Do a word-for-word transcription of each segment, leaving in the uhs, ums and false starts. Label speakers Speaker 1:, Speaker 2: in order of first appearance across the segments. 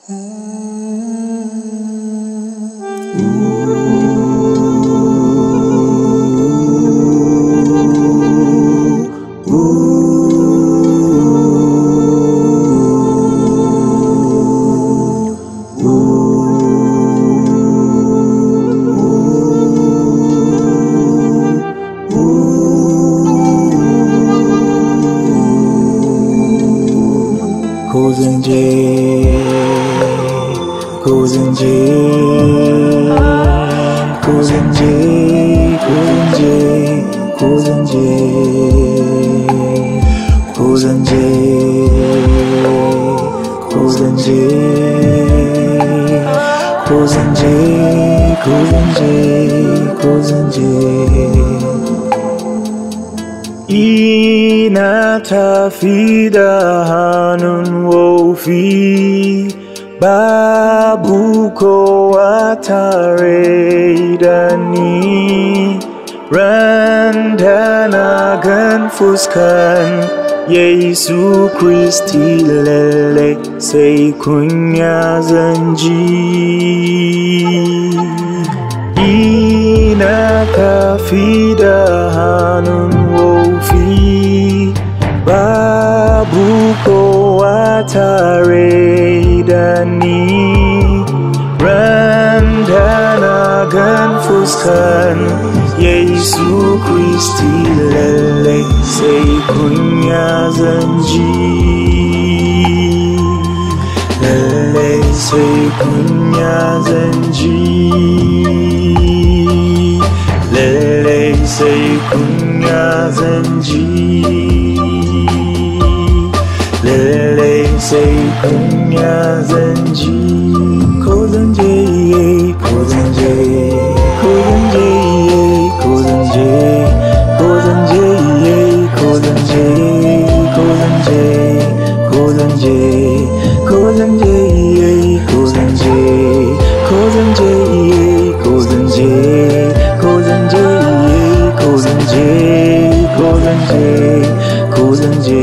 Speaker 1: Kozenje, Kozenje, Kozenje, Kozenje, Kozenje, Kozenje, Kozenje, Kozenje, Kozenje, Kozenje. Ina tafi da hannun wofi, babu kowa tare da ni. Ran da na gan fuskan Yesu Kristi lalle sai kunya zan ji. Ina tafi da hannun wofi, babu kowa tare da ni. Ran da na gan fuskan Yesu Kristi lalle sai kunya zan ji. Lalle sai kunya zan ji. Lalle sai kunya zan ji. Lalle sai kunya zan ji. Ko zan je, ko zan je, ko zan je, ko zan je, ko zan je, ko zan je, ko zan je, ko zan je, ko zan je, ko zan je, ko zan je, ko zan je, ko zan je, ko zan je, ko zan je, ko zan je.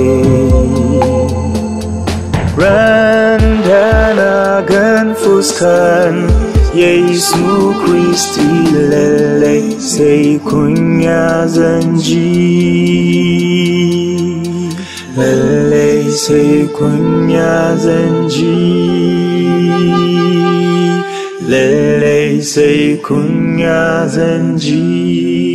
Speaker 1: Ran da na gan fuskan Yesu Kristi lalle sai kunya zan ji. Lalle sai kunya zan ji. Lalle sai kunya zan ji.